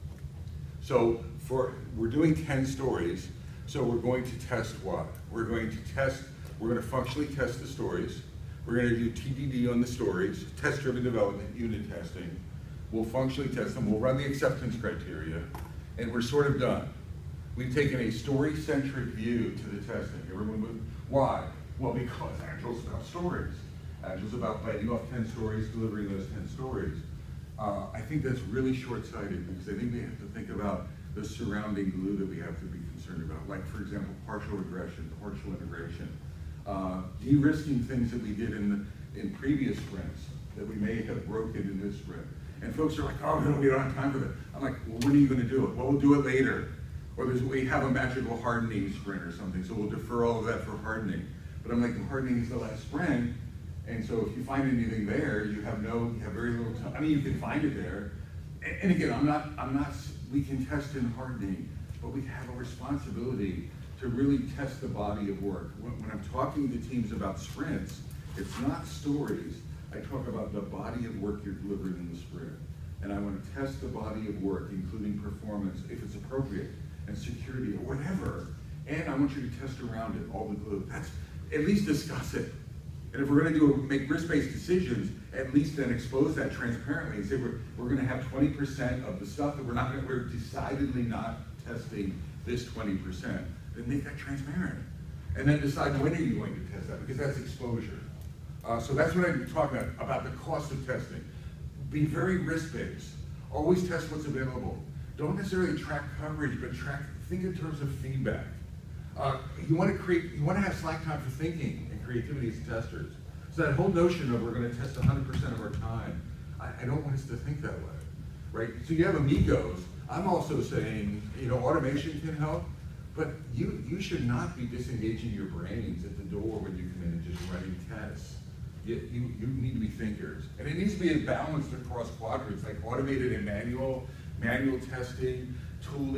So for, we're doing ten stories, so we're going to test what? We're going to test, we're going to functionally test the stories. We're going to do T D D on the stories, test-driven development, unit testing. We'll functionally test them, we'll run the acceptance criteria, and we're sort of done. We've taken a story-centric view to the testing. Everyone, why? Well, because Agile's about stories. Agile's about biting off ten stories, delivering those ten stories. Uh, I think that's really short-sighted because I think we have to think about the surrounding glue that we have to be concerned about. Like, for example, partial regression, partial integration, uh, de-risking things that we did in the, in previous sprints that we may have broken in this sprint. And folks are like, oh, no, we don't have time for that. I'm like, well, when are you going to do it? Well, we'll do it later. Or there's, we have a magical hardening sprint or something, so we'll defer all of that for hardening. But I'm like, the hardening is the last sprint. And so if you find anything there, you have no, you have very little time. I mean, you can find it there. And, and again, I'm not, I'm not, we can test in hardening, but we have a responsibility to really test the body of work. When, when I'm talking to teams about sprints, it's not stories. I talk about the body of work you're delivering in the sprint. And I want to test the body of work, including performance, if it's appropriate, and security, or whatever. And I want you to test around it, all the glue. That's, at least discuss it. And if we're going to do make risk-based decisions, at least then expose that transparently and say we're, we're going to have twenty percent of the stuff that we're not going to, we're decidedly not testing this twenty percent. Then make that transparent. And then decide when are you going to test that, because that's exposure. Uh, so that's what I'm talking about, about the cost of testing. Be very risk-based. Always test what's available. Don't necessarily track coverage, but track, think in terms of feedback. Uh, you want to create, you want to have slack time for thinking and creativity as testers. So that whole notion of we're going to test one hundred percent of our time, I, I don't want us to think that way, right? So you have amigos. I'm also saying, you know, automation can help, but you, you should not be disengaging your brains at the door when you come in and just writing tests. You, you, you need to be thinkers. And it needs to be balanced across quadrants, like automated and manual, manual testing, tooling,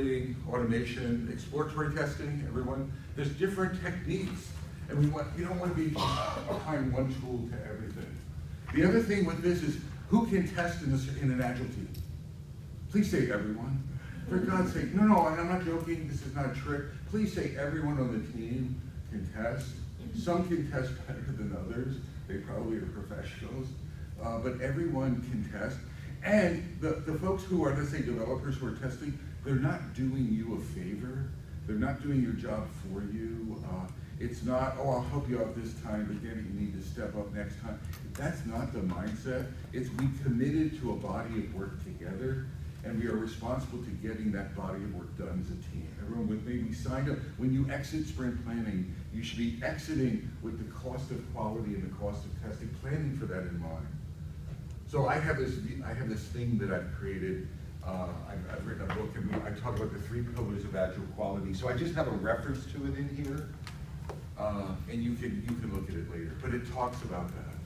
automation, exploratory testing, everyone. There's different techniques, and we want, you don't want to be behind one tool to everything. The other thing with this is, who can test in, this, in an agile team? Please say everyone. For God's sake, no, no, I'm not joking, this is not a trick. Please say everyone on the team can test. Some can test better than others. They probably are professionals, uh, but everyone can test. And the, the folks who are, let's say, developers who are testing, they're not doing you a favor. They're not doing your job for you. Uh, it's not, oh, I'll help you out this time, but then you need to step up next time. That's not the mindset. It's we committed to a body of work together, and we are responsible to getting that body of work done as a team. Everyone with me, we signed up. When you exit sprint planning, you should be exiting with the cost of quality and the cost of testing, planning for that in mind. So I have this, I have this thing that I've created. Uh, I've, I've written a book, and I talk about the three pillars of agile quality. So I just have a reference to it in here, uh, and you can you can look at it later. But it talks about that.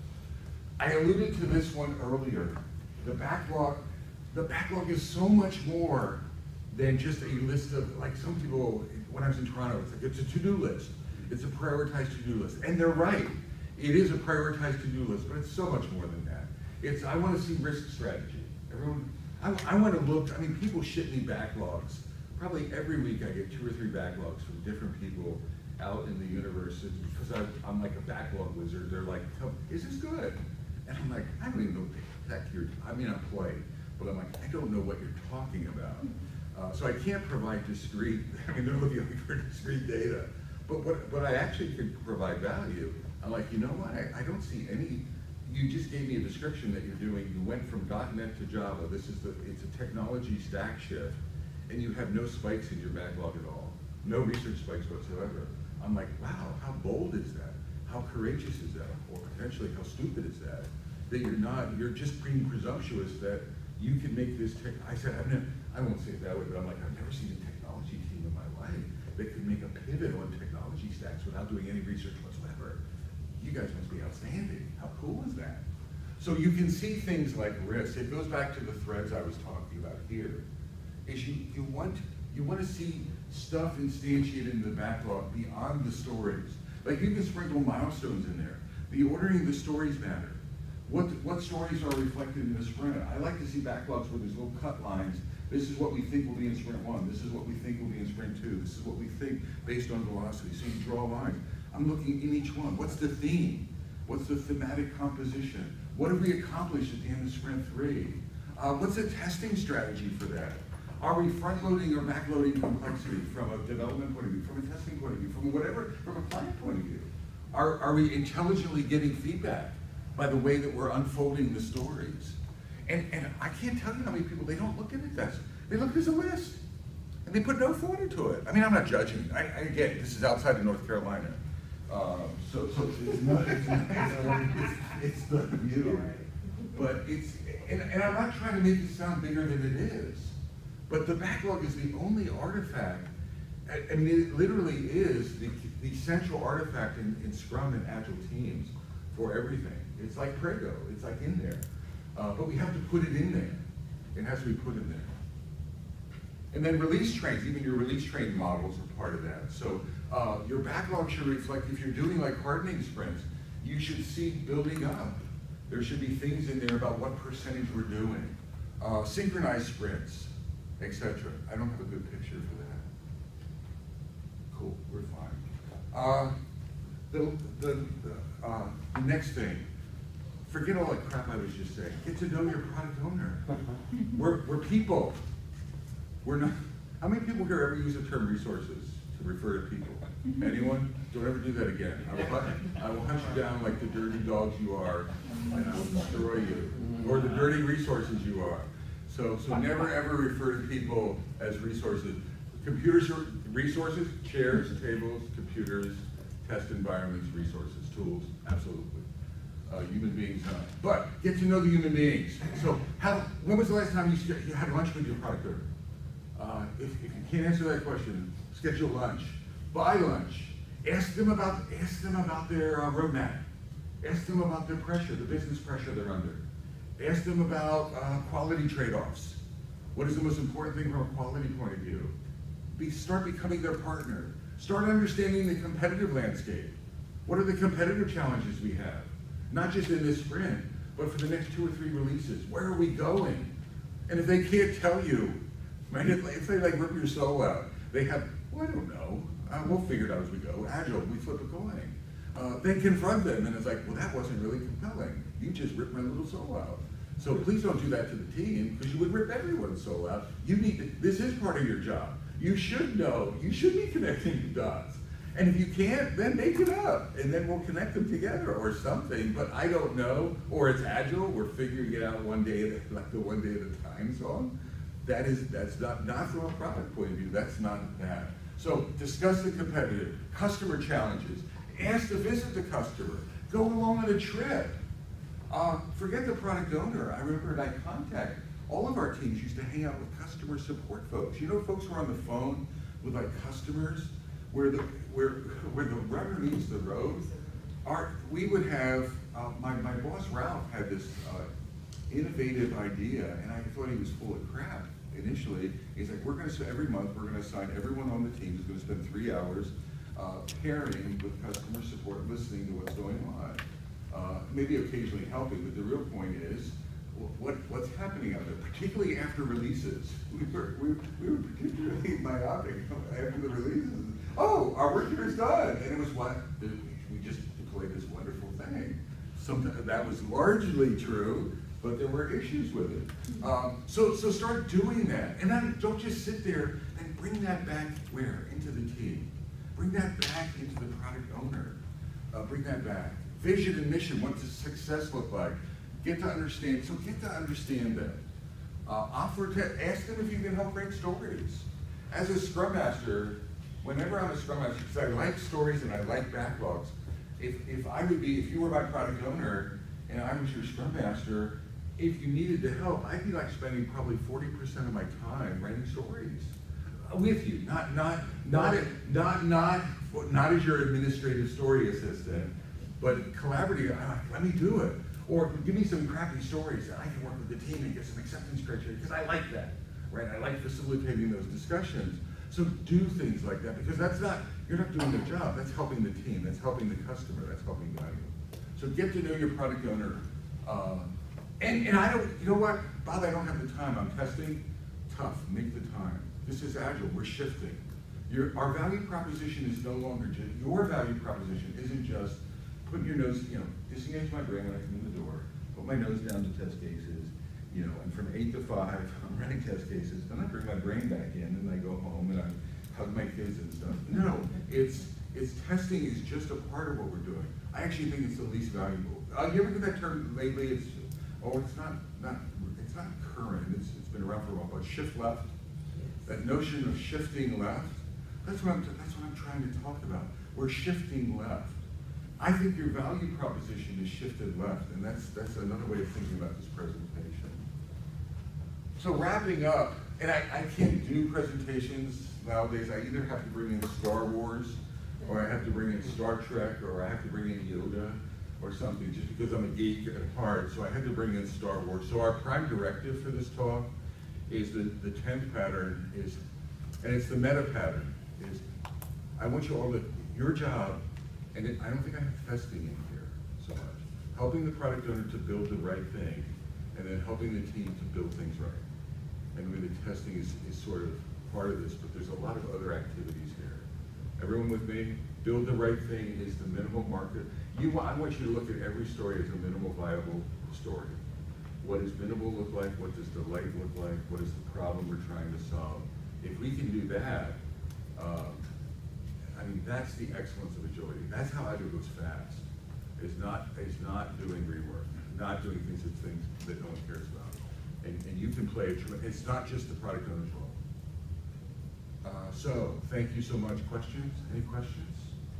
I alluded to this one earlier. The backlog, the backlog is so much more than just a list of, like some people, when I was in Toronto, it's like it's a to-do list. It's a prioritized to-do list, and they're right. It is a prioritized to-do list, but it's so much more than that. It's, I want to see risk strategy. Everyone, I, I want to look, I mean, people ship me backlogs. Probably every week I get two or three backlogs from different people out in the universe, because I, I'm like a backlog wizard. They're like, is this good? And I'm like, I don't even know what the heck you're, I mean, I'm polite, but I'm like, I don't know what you're talking about. Uh, so I can't provide discrete, I mean, they're looking for discrete data. But what, but I actually can provide value. I'm like, you know what, I, I don't see any, you just gave me a description that you're doing. You went from dot net to Java. This is the, it's a technology stack shift, and you have no spikes in your backlog at all. No research spikes whatsoever. I'm like, wow, how bold is that? How courageous is that? Or potentially, how stupid is that? That you're not, you're just being presumptuous that you can make this tech. I said, I've never, I won't say it that way, but I'm like, I've never seen a technology team in my life that could make a pivot on technology stacks without doing any research whatsoever. You guys must be outstanding. How cool is that? So you can see things like risk. It goes back to the threads I was talking about here. Is you, you want you want to see stuff instantiated in the backlog beyond the stories. Like you can sprinkle milestones in there. The ordering of the stories matter. What what stories are reflected in the sprint? I like to see backlogs where there's little cut lines. This is what we think will be in sprint one. This is what we think will be in sprint two. This is what we think based on velocity. So you draw lines. I'm looking in each one. What's the theme? What's the thematic composition? What have we accomplished at the end of sprint three? Uh, what's the testing strategy for that? Are we front-loading or back-loading complexity from a development point of view, from a testing point of view, from whatever, from a client point of view? Are, are we intelligently getting feedback by the way that we're unfolding the stories? And, and I can't tell you how many people, they don't look at it as, they look at it as a list. And they put no thought into it. I mean, I'm not judging. I, I get it. This is outside of North Carolina. Uh, so, so it's not, it's, not, it's, it's the view. But it's, and, and I'm not trying to make it sound bigger than it is. But the backlog is the only artifact, I, I mean, it literally is the, the central artifact in, in Scrum and Agile teams for everything. It's like Prego, it's like in there. Uh, but we have to put it in there. It has to be put in there. And then release trains, even your release train models are part of that. So uh, your backlog should reflect, if you're doing like hardening sprints, you should see building up. There should be things in there about what percentage we're doing. Uh, synchronized sprints, et cetera. I don't have a good picture for that. Cool, we're fine. Uh, the, the, the, uh, the next thing, forget all that crap I was just saying. Get to know your product owner. We're, we're people. We're not, how many people here ever use the term resources to refer to people? Anyone? Don't ever do that again. I will, I will hunt you down like the dirty dogs you are, and I will destroy you. Or the dirty resources you are. So, so never ever refer to people as resources. Computers are resources, chairs, tables, computers, test environments, resources, tools, absolutely. Uh, human beings not. But get to know the human beings. So how, when was the last time you, you had lunch with your product owner? Uh, if, if you can't answer that question, schedule lunch, buy lunch, ask them about, ask them about their uh, roadmap, ask them about their pressure, the business pressure they're under, ask them about uh, quality trade-offs. What is the most important thing from a quality point of view? be, start becoming their partner. Start understanding the competitive landscape. What are the competitive challenges we have? Not just in this sprint, but for the next two or three releases. Where are we going? And if they can't tell you, right, if, if they like rip your soul out, they have, well, I don't know, uh, we'll figure it out as we go. Agile, we flip a coin. Uh, then confront them, and it's like, well, that wasn't really compelling. You just ripped my little soul out. So please don't do that to the team, because you would rip everyone's soul out. You need to, this is part of your job. You should know, you should be connecting the dots. And if you can't, then make it up, and then we'll connect them together or something, but I don't know, or it's agile, we're figuring it out one day, at a- like the one day at a time song. That is, that's not, not from a product point of view, that's not that. So discuss the competitive, customer challenges, ask to visit the customer, go along on a trip. Uh, forget the product owner. I remember at iContact, all of our teams used to hang out with customer support folks. You know, folks who are on the phone with like customers, where the where where the rubber meets the road. Our, we would have uh, my my boss Ralph had this uh, innovative idea, and I thought he was full of crap initially. He's like, we're going to every month we're going to assign everyone on the team who's going to spend three hours uh, pairing with customer support, listening to what's going on. Uh, maybe occasionally helping, but the real point is what, what's happening out there, particularly after releases. We were, we, we were particularly myopic after the releases. Oh, our work here is done. And it was what? We just deployed this wonderful thing. Sometimes that was largely true, but there were issues with it. Um, so, so start doing that. And then don't just sit there and bring that back where? Into the team. Bring that back into the product owner. Uh, bring that back. Vision and mission, what does success look like? Get to understand, so get to understand that. Uh, offer to, ask them if you can help write stories. As a Scrum Master, whenever I'm a Scrum Master, because I like stories and I like backlogs, if, if I would be, if you were my product owner and I was your Scrum Master, if you needed the help, I'd be like spending probably forty percent of my time writing stories with you, not, not, not, not, not, not as your administrative story assistant, but collaborative, I'm like, let me do it. Or give me some crappy stories and I can work with the team and get some acceptance criteria, because I like that, right? I like facilitating those discussions. So do things like that, because that's not, you're not doing the job, that's helping the team, that's helping the customer, that's helping value. So get to know your product owner. Uh, and, and I don't, you know what, Bob, I don't have the time, I'm testing, tough, make the time. This is agile, we're shifting. Your, our value proposition is no longer just, your value proposition isn't just put your nose, you know, disengage my brain when I come in the door, put my nose down to test cases, you know, and from eight to five, I'm running test cases, then I bring my brain back in and I go home and I hug my kids and stuff. No, it's, it's testing is just a part of what we're doing. I actually think it's the least valuable. Uh, you ever heard that term lately? It's, oh, it's not, not, it's not current, it's, it's been around for a while, but shift left. That notion of shifting left, that's what I'm, that's what I'm trying to talk about. We're shifting left. I think your value proposition is shifted left, and that's, that's another way of thinking about this presentation. So wrapping up, and I, I can't do presentations nowadays. I either have to bring in Star Wars, or I have to bring in Star Trek, or I have to bring in Yoda, or something, just because I'm a geek at heart, so I had to bring in Star Wars. So our prime directive for this talk is the, the tenth pattern is, and it's the meta pattern, is I want you all to, your job, and it, I don't think I have testing in here so much, helping the product owner to build the right thing, and then helping the team to build things right. And really testing is, is sort of part of this, but there's a lot of other activities here. Everyone with me? Build the right thing is the minimal market. You, I want you to look at every story as a minimal viable story. What does minimal look like? What does delight look like? What is the problem we're trying to solve? If we can do that, um, I mean, that's the excellence of agility. That's how Agile goes fast. It's not, it's not doing rework, not doing things that things that no one cares about. And, and you can play a, it's not just the product owner's role. Uh, so, thank you so much. Questions? Any questions?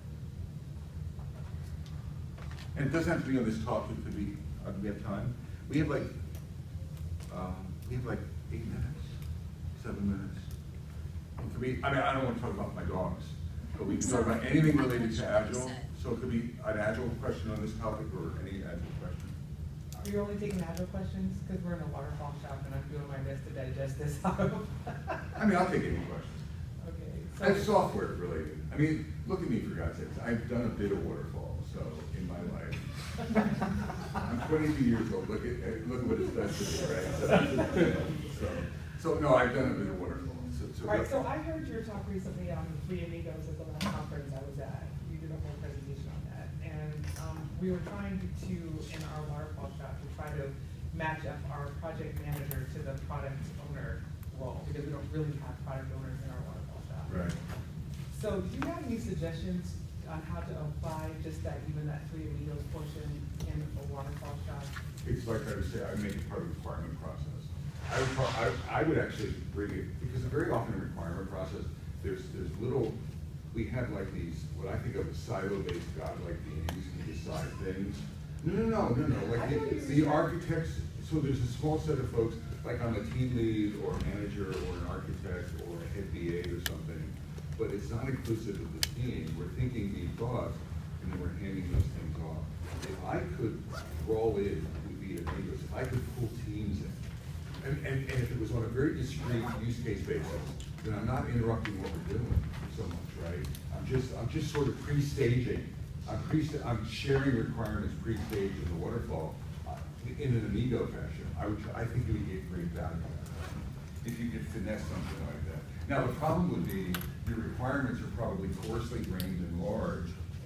And it doesn't have to be on this talk, it could be, uh, we have time. We have like, um, we have like eight minutes, seven minutes. It could be, I mean, I don't want to talk about my dogs, but we can talk about anything related to Agile. So it could be an Agile question on this topic or any Agile question. Are you only taking Agile questions? Because we're in a waterfall shop and I'm doing my best to digest this out. I mean, I'll take any question. Okay. That's software related. I mean, look at me for God's sakes. I've done a bit of waterfall, so in my life. I'm twenty-two years old. Look at look at what it's done to me, right? So, so no, I've done a bit of waterfall. So, so All right, so I heard your talk recently on Three Amigos at the last conference I was at. You did a whole presentation on that. And um, we were trying to, in our waterfall shop, to try to match up our project manager to the product owner role, because we don't really have product owners in our waterfall shop. right. So do you have any suggestions on how to apply just that, even that Three Amigos portion in a waterfall shop? It's like I would say, I make it part of the requirement process. I would, pro- I, I would actually bring it, because very often in the requirement process, there's, there's little, we have like these, what I think of as silo-based godlike beings who decide things. No, no, no, no, no, like I know the, you the said- architects, so there's a small set of folks, like I'm a team lead or a manager or an architect or a head B A or something, but it's not inclusive of the team. We're thinking the thoughts, and then we're handing those things off. If I could roll in with the amigos, if I could pull teams in, and, and, and if it was on a very discrete use case basis, then I'm not interrupting what we're doing so much, right? I'm just, I'm just sort of pre-staging. I'm pre, I'm sharing requirements pre-staged in the waterfall uh, in an amigo fashion. I would, I think you would get great value out of that, if you could finesse something like that. Now, the problem would be, your requirements are probably coarsely grained and large.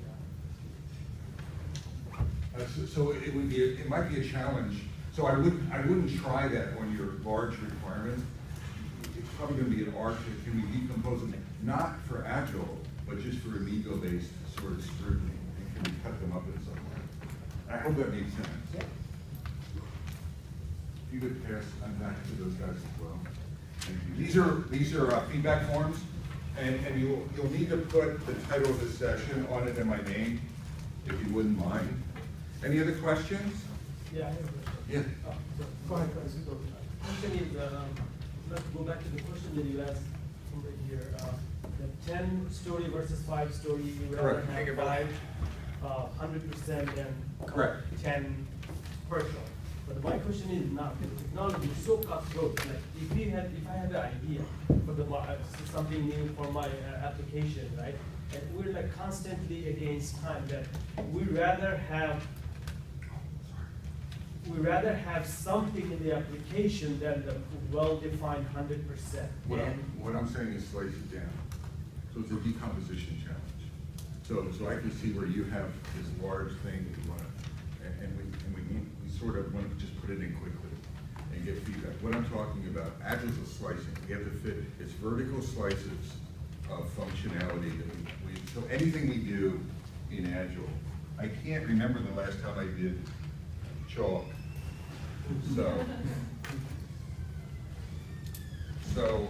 Uh, so, so it would be, a, it might be a challenge. So I wouldn't, I wouldn't try that on your large requirements. It's probably going to be an art that can we decompose them, not for agile, but just for amigo-based sort of scrutiny, and can we cut them up in some way? I hope that makes sense. Yep. If you could pass on back to those guys as well. Thank you. These are, these are uh, feedback forms, and, and you'll, you'll need to put the title of the session on it and my name, if you wouldn't mind. Any other questions? Yeah, I have a question. Yeah. Uh, so, Go ahead, Francisco. Question is, um, let's go back to the question that you asked somebody here. Uh, the ten story versus five story, you rather Correct. have five, uh, hundred percent and uh, Correct. ten partial. But my question is now, the technology is so cutthroat, like if we had, if I had an idea for the, uh, something new for my uh, application, right? And we're like constantly against time that we rather have we rather have something in the application than the well-defined hundred percent. What I'm, what I'm saying is slice it down. So it's a decomposition challenge. So, so I can see where you have this large thing that you want to, and, and we, and we need, we sort of want to just put it in quickly and get feedback. What I'm talking about, Agile is slicing. We have to fit, it's vertical slices of functionality that we, we, so anything we do in Agile, I can't remember the last time I did chalk. So, so,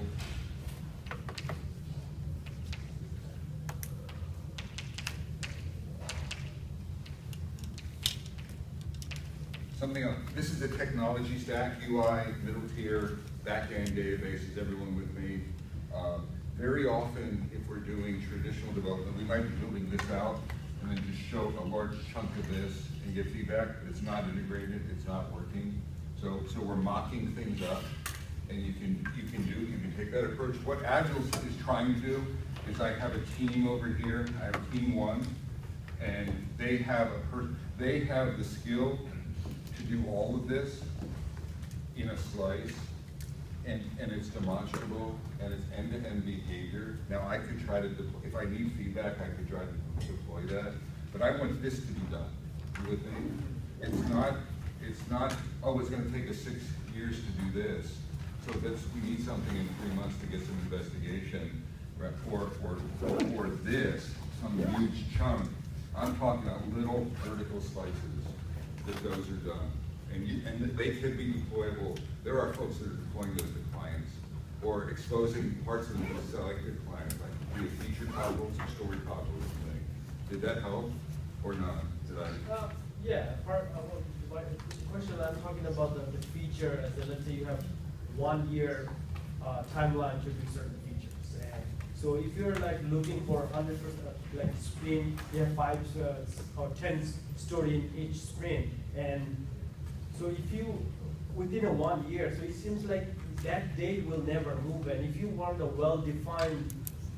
something else. This is a technology stack, U I, middle tier, back-end databases, everyone with me. Uh, very often, if we're doing traditional development, we might be building this out and then just show a large chunk of this and get feedback. It's not integrated, it's not working. So, so we're mocking things up, and you can, you can do, you can take that approach. What Agile is trying to do is I have a team over here, I have team one, and they have a per, they have the skill to do all of this in a slice, and, and it's demonstrable, and it's end-to-end behavior. Now I could try to, deploy, if I need feedback, I could try to deploy that, but I want this to be done. You with me? It's not, it's not, oh, it's gonna take us six years to do this. So that's, we need something in three months to get some investigation, right? Or, or, or this, some huge chunk. I'm talking about little vertical slices that those are done. And you, and they could be deployable. There are folks that are deploying those to clients or exposing parts of them to selected clients, like be it feature toggles or story toggles. Did that help or not? Did I? Uh, yeah, part, uh, well, the question I'm talking about the, the feature, as in, let's say you have one year uh, timeline to do certain features. And so if you're like looking for one hundred percent, like sprint, you have five uh, or ten story in each sprint. And so if you, within a one year, so it seems like that date will never move. And if you want a well-defined sprint,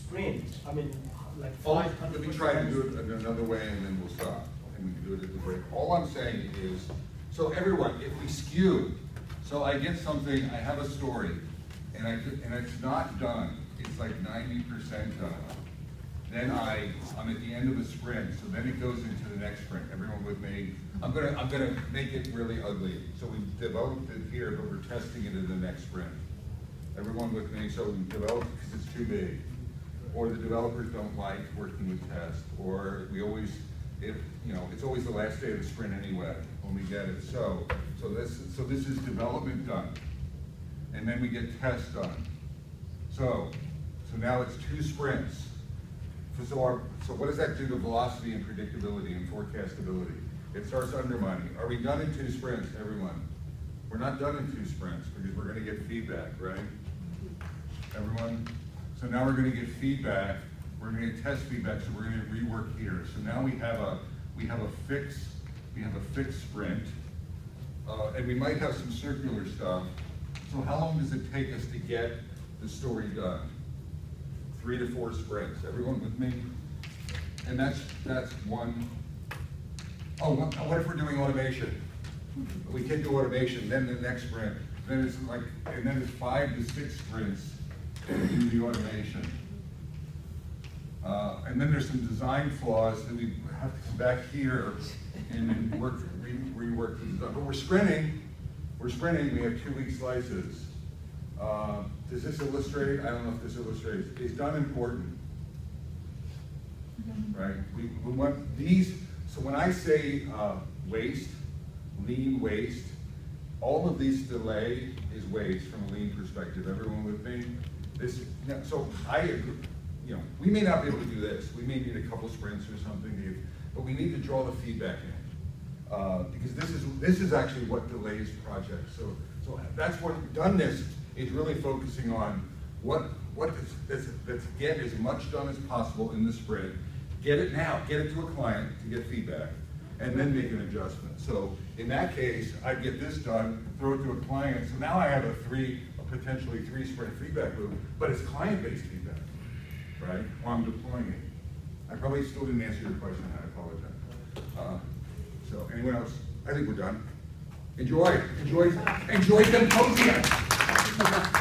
sprint, I mean, like All, five hundred. let me try to do it in another way and then we'll stop. And we can do it at the break. All I'm saying is, so everyone, if we skew, so I get something, I have a story, and I, and it's not done, it's like ninety percent done. Then I, I'm at the end of a sprint, so then it goes into the next sprint. Everyone with me? I'm gonna, I'm gonna make it really ugly. So we developed it here, but we're testing it in the next sprint. Everyone with me? So we developed it because it's too big. Or the developers don't like working with tests, or we always, if, you know, it's always the last day of the sprint anyway when we get it. So, so this, so this is development done. And then we get tests done. So, so now it's two sprints. So, our, so what does that do to velocity and predictability and forecastability? It starts undermining. Are we done in two sprints, everyone? We're not done in two sprints because we're going to get feedback, right? Everyone? So now we're going to get feedback. We're going to get test feedback, so we're going to rework here. So now we have a we have a fixed we have a fixed sprint, uh, and we might have some circular stuff. So how long does it take us to get the story done? Three to four sprints. Everyone with me? And that's that's one. Oh, what, what if we're doing automation? We can do automation. Then the next sprint. Then it's like, and then it's five to six sprints to do the automation. Uh, and then there's some design flaws that we have to come back here and then work, re, rework the design. But we're sprinting. We're sprinting. We have two-week slices. Uh, does this illustrate? I don't know if this illustrates. Is done important? Right? We, we want these. So when I say uh, waste, lean waste, all of these delay is waste from a lean perspective. Everyone with me? This. So I agree. You know, we may not be able to do this. We may need a couple sprints or something, to, but we need to draw the feedback in uh, because this is this is actually what delays projects. So so that's what doneness is really focusing on. What what let's, let's get as much done as possible in the sprint. Get it now. Get it to a client to get feedback, and then make an adjustment. So in that case, I get this done, throw it to a client. So now I have a three, a potentially three sprint feedback loop, but it's client-based feedback. Right? While I'm deploying it. I probably still didn't answer your question. I apologize. Uh, so, anyone else? I think we're done. Enjoy. Enjoy. Enjoy Symposium.